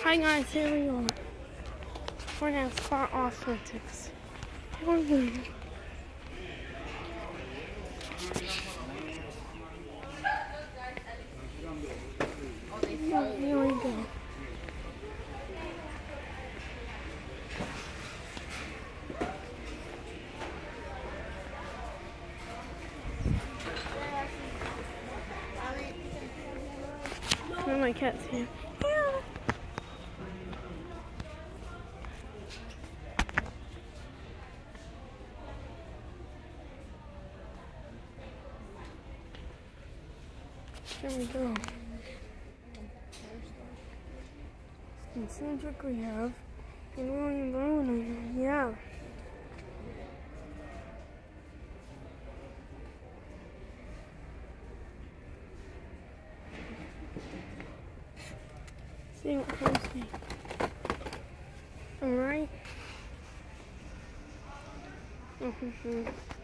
Hi guys, here we are. We're gonna spot authentics. Here we go. Here we go. One of my cats here. There we go. It seems like we have. Yeah. See what comes me. Alright.